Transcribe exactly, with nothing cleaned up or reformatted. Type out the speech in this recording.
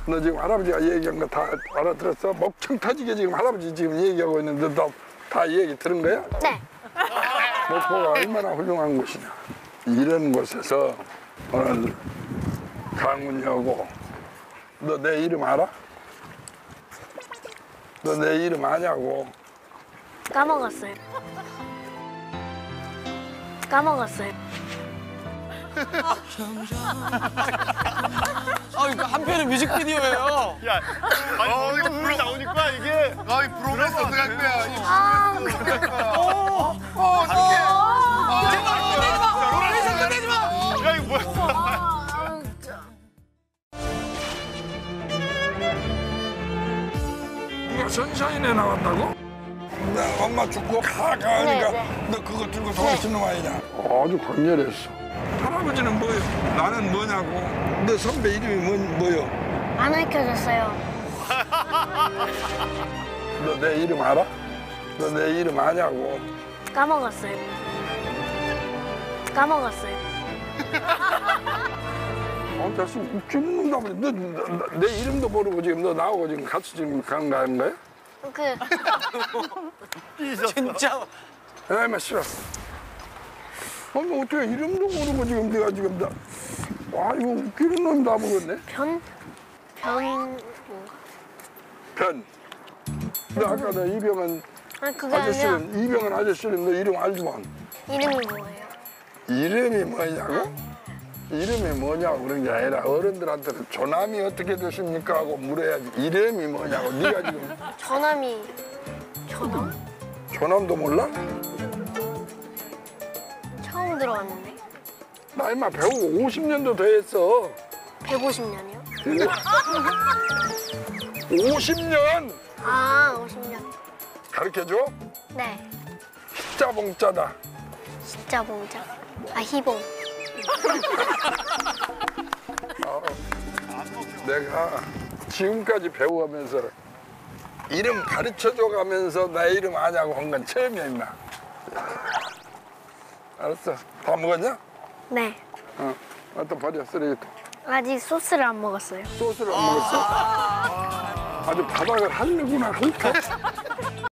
너 지금 할아버지가 얘기한 거 다 알아들었어? 목청 터지게 지금 할아버지 지금 얘기하고 있는데 너 다 얘기 들은 거야? 네. 목포가 얼마나 훌륭한 곳이냐. 이런 곳에서 오늘 강훈이 오고 너 내 이름 알아? 너 내 이름 아냐고. 까먹었어요. 까먹었어요. 아, 이거 한편의 뮤직비디오예요. 야, 아니 어, 이거 불 나오니까 이게 아, 이 프로그램 어떻게 할 거야? 아, 어, 어, 어떻게? 아, 끝내지 마! 야, 이거 뭐야? 누가 선샤인에 나왔다고? 나 엄마 죽고 가 가니까 네, 네. 너 그거 들고 도망치는 거 아니냐? 아주 강렬했어. 할아버지는 뭐요? 나는 뭐냐고. 너 선배 이름이 뭐, 뭐요? 안 알려줬어요. 너 내 이름 알아? 너 내 이름 아냐고. 까먹었어요. 까먹었어요. 어, 자식 웃기는 놈다 보니 너내 이름도 모르고 지금 너 나오고 지금 같이 지금 가는 거 아닌 거야? 그 진짜. 야, 임마 싫어. 아니 어떻게 이름도 모르고 지금 내가 지금 나. 와 이거 웃기는 놈 다 먹었네. 변? 변 뭔가? 변. 너 아까 너 이병헌 아니 그게 아니라 아저씨는 이병헌 아저씨는 너 이름 알지만 이름이 뭐예요? 이름이 뭐냐고? 이름이 뭐냐고 그런 게 아니라 어른들한테는 조남이 어떻게 되십니까 하고 물어야지. 이름이 뭐냐고. 네가 지금 저남이 저남? 조남도 몰라? 처음 들어왔는데. 나 임마 배우고 오십 년도 더 했어. 백오십 년이요? 오십 년 아, 오십 년. 가르쳐줘? 네. 십자봉자다. 진짜 봉자. 아, 희봉. 어, 내가 지금까지 배우면서 이름 가르쳐줘 가면서 나 이름 아냐고 한 건 처음이야 임마. 알았어. 다 먹었냐? 네. 어. 갖다 버려 쓰레기통. 아직 소스를 안 먹었어요. 소스를 안 먹었어? 아주 바닥을 할려구나 훑어.